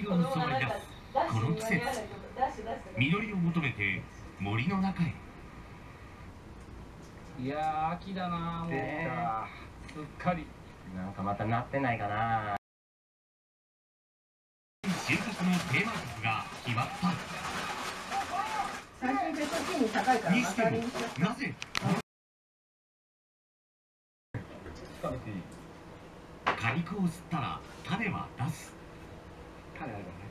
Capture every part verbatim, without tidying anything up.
を染まり出すこの季節、実りを求めて森の中へ。 いやー、秋だなー、もう、ね、すっかり。 なんかまたなってないかな。 収穫のテーマ曲が決まった。 最初にベトチーニ高いからにしてもなぜ果肉を吸ったら種は出す。 種あるよね、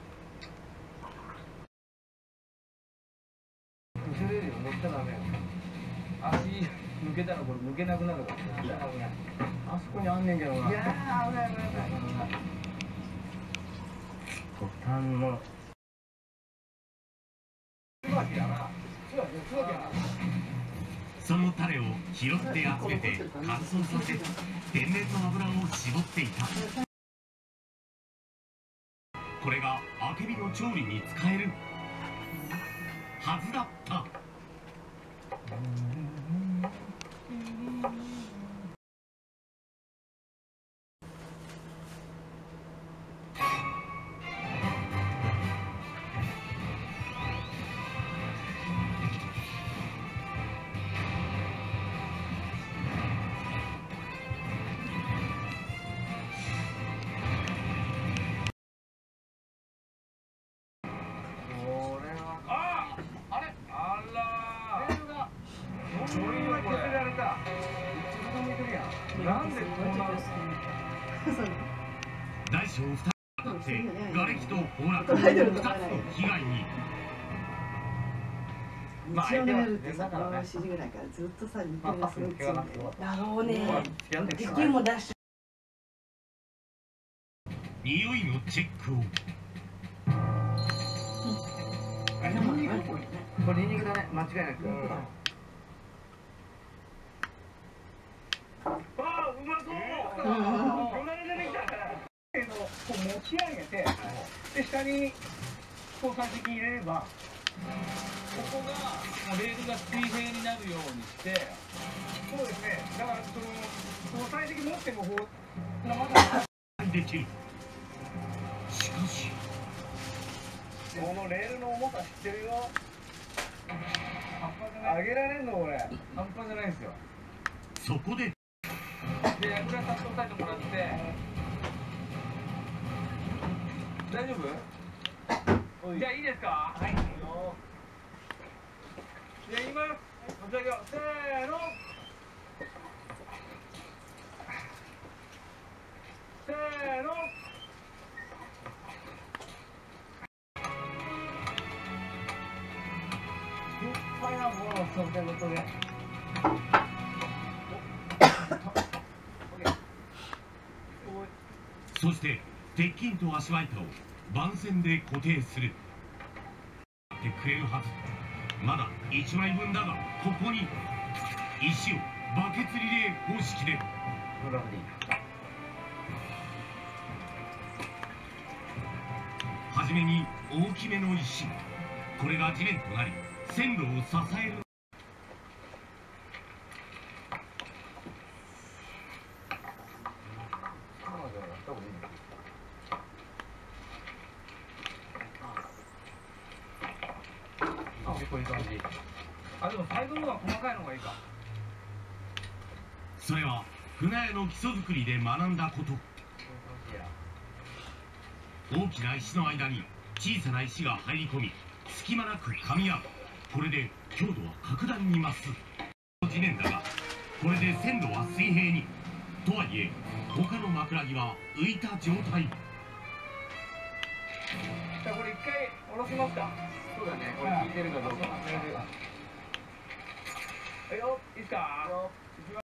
種。後ろよりも乗ったらダメよ。足抜けたらこれ抜けなくなるから。 あそこにあんねんけどな。 いやー、危ない危ない危ない。 ボタンのその種を拾って集めて乾燥させ、天然の油を絞っていた。これがあけびの調理に使えるはずだった。 なんでこんな大小ふたつ当たって瓦礫と崩落ふたつの被害に。 日曜の夜ってさ、しちじぐらいからずっとさ、日本がすごい強いんだろうね。敵も出し匂いのチェックを。 これニンニクだね、間違いなく。 こう持ち上げて、で下にこうさじき入れれば、 ここがもうレールが水平になるようにして。 そうですね。だからそのこうさじき持ってもこうまだできる。しかしこのレールの重さ知ってるよ。上げられんのこれ。 半端じゃないですよ。 そこでで、ヤクラさんと押さえてもらって。大丈夫？じゃあいいですか？はい。じゃあ言います。持ち上げよう。せーの。せーの。 いっぱいなものをそってことで。 そして鉄筋と足場板を番線で固定する。ってくれるはず。まだいちまいぶんだが、ここに石をバケツリレー方式で。はじめに大きめの石、これが地面となり線路を支える。 こういう感じ。あ、でもサイドの方が細かいのがいいか。 それは船屋の基礎作りで学んだこと。大きな石の間に小さな石が入り込み、隙間なく噛み合う。これで強度は格段に増す地面だが、これで線路は水平に。とはいえ他の枕木は浮いた状態。 じゃあこれ一回下ろしますか。 そうだね、これ聞いてるかどうか。 はいよ、いいですか。